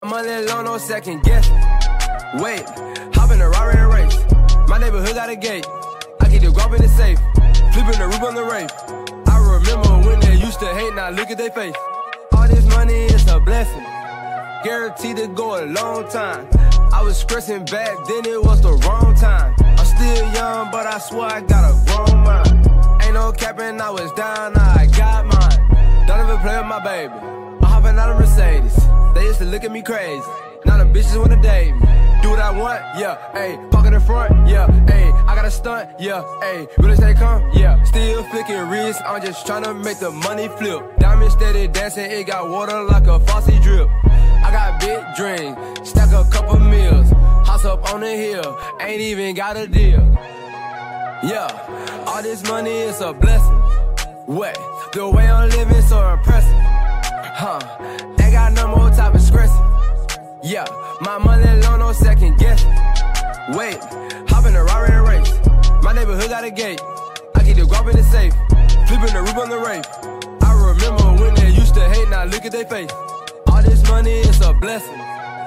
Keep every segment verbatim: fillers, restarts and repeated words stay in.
Money low, no second guessing. Wait, hop in the Rari and race. My neighborhood got a gate. I keep the guap in the safe. Flipping the roof on the rape. I remember when they used to hate, now look at their face. All this money is a blessing. Guaranteed to go a long time. I was stressing back, then it was the wrong time. I'm still young, but I swear I got a grown mind. Ain't no capping, I was down, now I got mine. Don't ever play with my baby. I'm hopping out of Mercedes. They used to look at me crazy. Now the bitches wanna date me. Do what I want, yeah, ayy. Park in the front, yeah, ayy. I got a stunt, yeah, ayy. Will it stay come? Yeah. Still flicking wrists, I'm just tryna make the money flip. Diamond steady dancing, it got water like a faucet drip. I got big dreams, stack a couple meals. House up on the hill, ain't even got a deal. Yeah, all this money is a blessing. What? The way I'm living so impressive. Huh, ain't got no more type of stressing. Yeah, my money low, no second guessing. Wait, hop in the Rari and race. My neighborhood got a gate. I keep the guap in the safe. Flipping the roof on the rape. I remember when they used to hate, now look at their face. All this money is a blessing.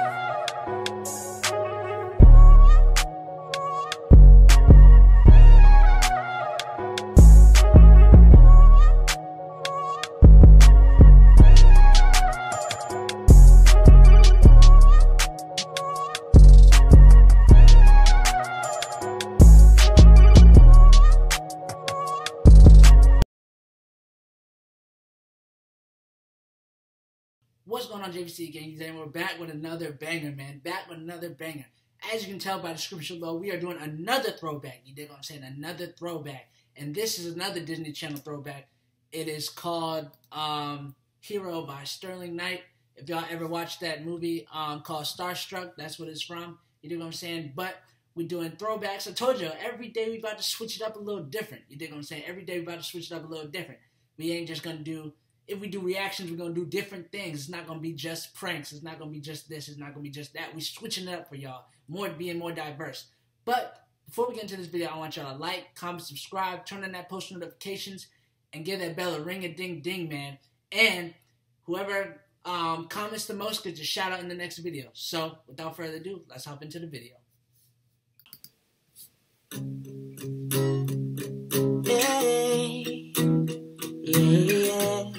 What's going on, J V C gang? Today we're back with another banger, man. Back with another banger. As you can tell by the description below, we are doing another throwback. You dig what I'm saying? Another throwback. And this is another Disney Channel throwback. It is called um, Hero by Sterling Knight. If y'all ever watched that movie um, called Starstruck, that's what it's from. You dig what I'm saying? But we're doing throwbacks. I told you, every day we about to switch it up a little different. You dig what I'm saying? Every day we about to switch it up a little different. We ain't just going to do... If we do reactions, we're going to do different things. It's not going to be just pranks. It's not going to be just this. It's not going to be just that. We're switching it up for y'all. More being more diverse. But before we get into this video, I want y'all to like, comment, subscribe, turn on that post notifications, and give that bell a ring-a-ding-ding, man. And whoever um, comments the most gets a shout-out in the next video. So, without further ado, let's hop into the video. Hey, yeah.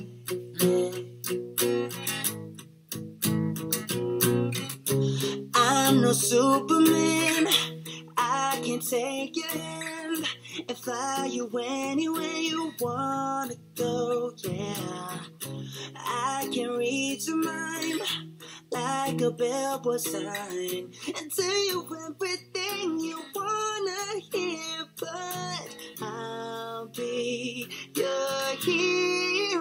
I'm no Superman, I can take your hand and fly you anywhere you wanna go, yeah. I can read your mind like a billboard sign and tell you everything you wanna hear, but I'll be your hero.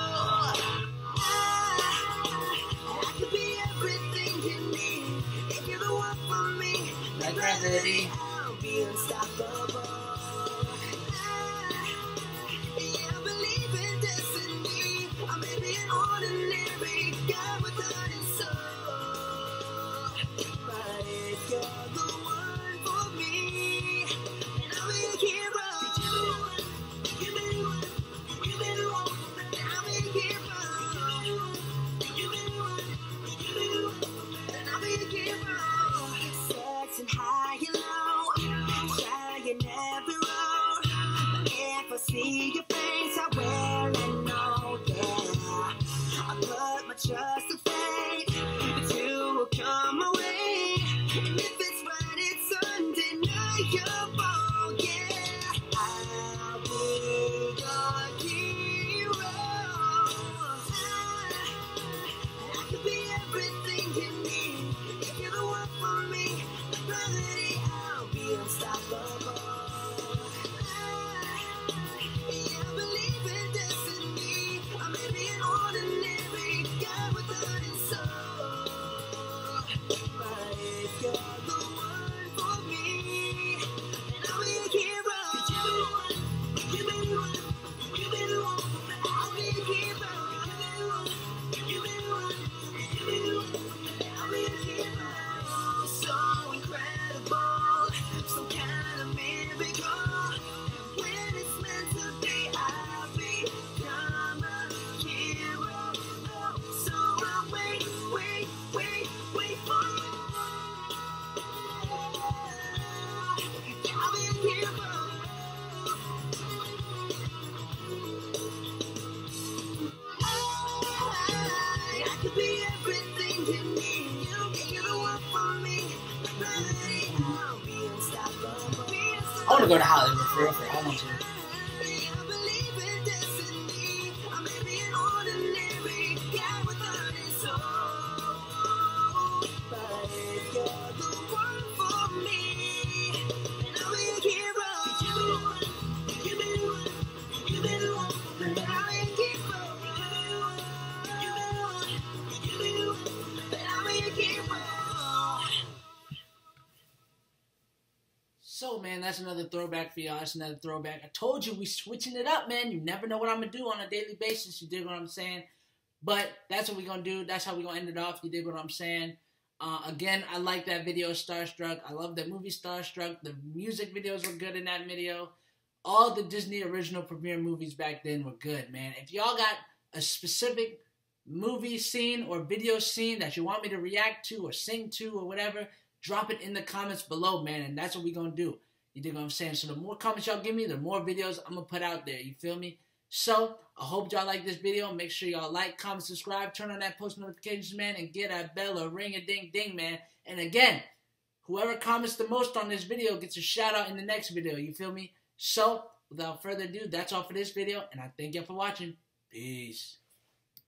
I could be everything you need if you're the one for me. Like gravity, I'll be unstoppable. I believe in destiny. I may be an ordinary guy with heart and soul, but if you're the one for me, then I'll be a hero. You've been one, you've been one, then I'll be a hero. You've been one, you've been one, then I'll be a hero. Searching high and low, trying every road. If I see your face, I will know, yeah. I put my trust in fate, that you will come my way. And if it's right, it's undeniable, yeah. I'll be your hero. I, I could be everything you need if you're the one for me. Like gravity, I'll be unstoppable. I believe in destiny. I may be an ordinary guy with I want to go to Hollywood for real, for real. I want to. So, man, that's another throwback for y'all. That's another throwback. I told you we switching it up, man. You never know what I'm going to do on a daily basis. You dig what I'm saying? But that's what we're going to do. That's how we're going to end it off. You dig what I'm saying? Uh, again, I like that video, Starstruck. I love that movie, Starstruck. The music videos were good in that video. All the Disney original premiere movies back then were good, man. If y'all got a specific movie scene or video scene that you want me to react to or sing to or whatever, drop it in the comments below, man, and that's what we're going to do. You dig what I'm saying? So the more comments y'all give me, the more videos I'm going to put out there. You feel me? So I hope y'all like this video. Make sure y'all like, comment, subscribe, turn on that post notifications, man, and get that bell or ring-a-ding-ding, man. And again, whoever comments the most on this video gets a shout-out in the next video. You feel me? So without further ado, that's all for this video, and I thank y'all for watching. Peace.